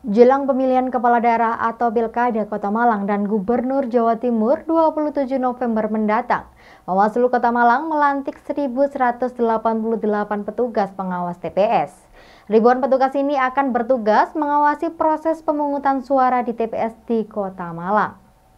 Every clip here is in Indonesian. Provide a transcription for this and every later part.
Jelang pemilihan kepala daerah atau Pilkada Kota Malang dan Gubernur Jawa Timur 27 November mendatang, Bawaslu Kota Malang melantik 1.188 petugas pengawas TPS. Ribuan petugas ini akan bertugas mengawasi proses pemungutan suara di TPS di Kota Malang.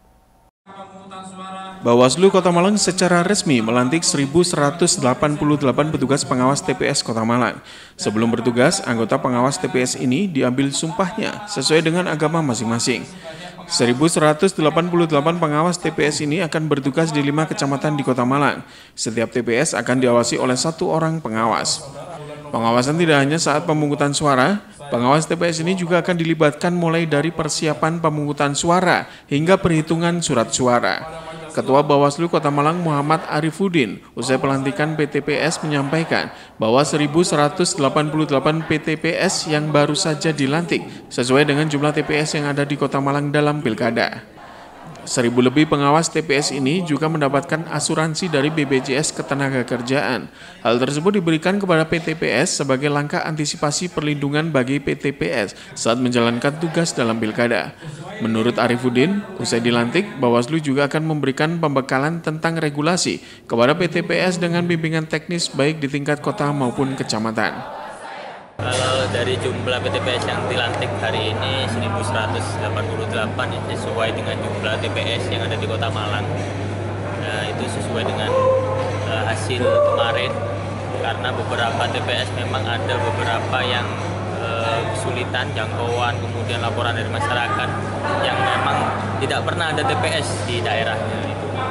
Bawaslu Kota Malang secara resmi melantik 1.188 petugas pengawas TPS Kota Malang. Sebelum bertugas, anggota pengawas TPS ini diambil sumpahnya sesuai dengan agama masing-masing. 1.188 pengawas TPS ini akan bertugas di 5 kecamatan di Kota Malang. Setiap TPS akan diawasi oleh 1 orang pengawas. Pengawasan tidak hanya saat pemungutan suara, pengawas TPS ini juga akan dilibatkan mulai dari persiapan pemungutan suara hingga perhitungan surat suara. Ketua Bawaslu Kota Malang Muhammad Arifuddin usai pelantikan PTPS menyampaikan bahwa 1.188 PTPS yang baru saja dilantik sesuai dengan jumlah TPS yang ada di Kota Malang dalam pilkada. 1.000 lebih pengawas TPS ini juga mendapatkan asuransi dari BPJS Ketenagakerjaan. Hal tersebut diberikan kepada PTPS sebagai langkah antisipasi perlindungan bagi PTPS saat menjalankan tugas dalam pilkada. Menurut Arifuddin, usai dilantik, Bawaslu juga akan memberikan pembekalan tentang regulasi kepada PTPS dengan bimbingan teknis baik di tingkat kota maupun kecamatan. Kalau dari jumlah PTPS yang dilantik hari ini 1.188 sesuai dengan jumlah TPS yang ada di Kota Malang. Nah, itu sesuai dengan hasil kemarin karena beberapa TPS memang ada beberapa yang kesulitan jangkauan, kemudian laporan dari masyarakat yang memang tidak pernah ada TPS di daerahnya.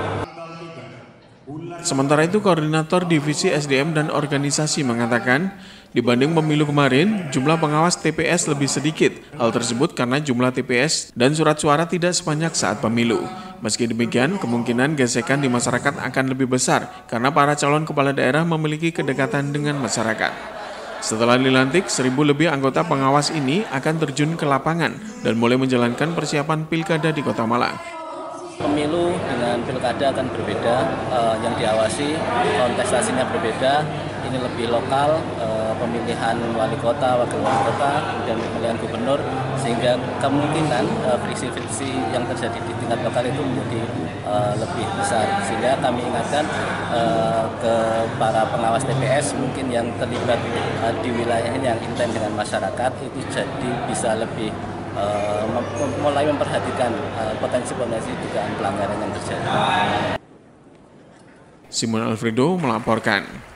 Sementara itu, Koordinator Divisi SDM dan Organisasi mengatakan, dibanding pemilu kemarin, jumlah pengawas TPS lebih sedikit. Hal tersebut karena jumlah TPS dan surat suara tidak sebanyak saat pemilu. Meski demikian, kemungkinan gesekan di masyarakat akan lebih besar karena para calon kepala daerah memiliki kedekatan dengan masyarakat. Setelah dilantik, 1.000 lebih anggota pengawas ini akan terjun ke lapangan dan mulai menjalankan persiapan pilkada di Kota Malang. Pemilu dengan pilkada akan berbeda, yang diawasi kontestasinya berbeda, ini lebih lokal, pemilihan wali kota, wakil wali kota, kemudian pemilihan gubernur, sehingga kemungkinan friksi-friksi yang terjadi di tingkat lokal itu menjadi lebih besar. Sehingga kami ingatkan ke para pengawas TPS mungkin yang terlibat di wilayah ini yang intens dengan masyarakat itu jadi bisa lebih mulai memperhatikan potensi-potensi dugaan pelanggaran yang terjadi. Simon Alfredo melaporkan.